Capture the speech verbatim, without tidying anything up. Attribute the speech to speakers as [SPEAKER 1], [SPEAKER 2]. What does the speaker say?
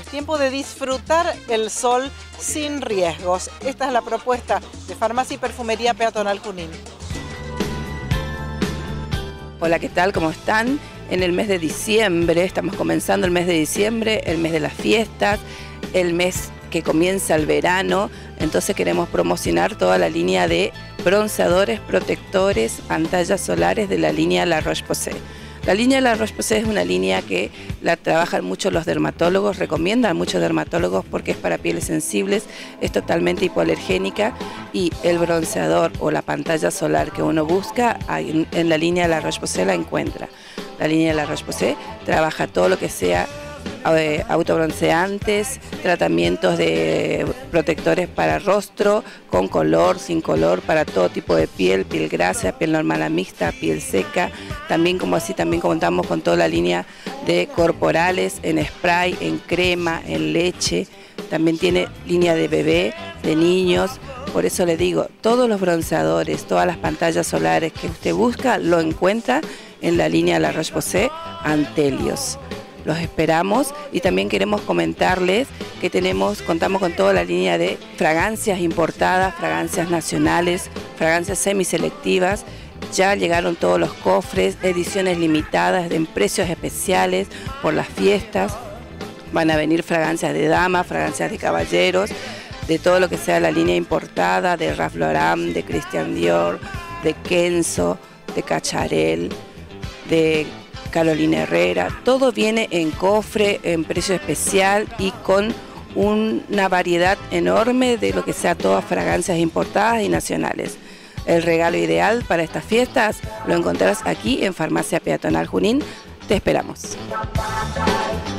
[SPEAKER 1] Es tiempo de disfrutar el sol sin riesgos. Esta es la propuesta de Farmacia y Perfumería Peatonal Junín.
[SPEAKER 2] Hola, ¿qué tal? ¿Cómo están? En el mes de diciembre, estamos comenzando el mes de diciembre, el mes de las fiestas, el mes que comienza el verano, entonces queremos promocionar toda la línea de bronceadores, protectores, pantallas solares de la línea La Roche-Posay. La línea La Roche-Posay es una línea que la trabajan mucho los dermatólogos, recomiendan muchos dermatólogos porque es para pieles sensibles, es totalmente hipoalergénica y el bronceador o la pantalla solar que uno busca en, en la línea La Roche-Posay la encuentra. La línea La Roche-Posay trabaja todo lo que sea eh, autobronceantes, tratamientos de protectores para rostro, con color, sin color, para todo tipo de piel, piel grasa, piel normal a mixta, piel seca. También como así también contamos con toda la línea de corporales en spray, en crema, en leche. También tiene línea de bebé, de niños. Por eso le digo, todos los bronceadores, todas las pantallas solares que usted busca, lo encuentra en la línea La Roche-Posay Antelios. Los esperamos y también queremos comentarles que tenemos, contamos con toda la línea de fragancias importadas, fragancias nacionales, fragancias semiselectivas. Ya llegaron todos los cofres, ediciones limitadas, en precios especiales por las fiestas. Van a venir fragancias de damas, fragancias de caballeros, de todo lo que sea la línea importada, de Ralph Lauren, de Christian Dior, de Kenzo, de Cacharel, de Carolina Herrera. Todo viene en cofre, en precio especial y con una variedad enorme de lo que sea todas fragancias importadas y nacionales. El regalo ideal para estas fiestas lo encontrarás aquí en Farmacia Peatonal Junín. Te esperamos.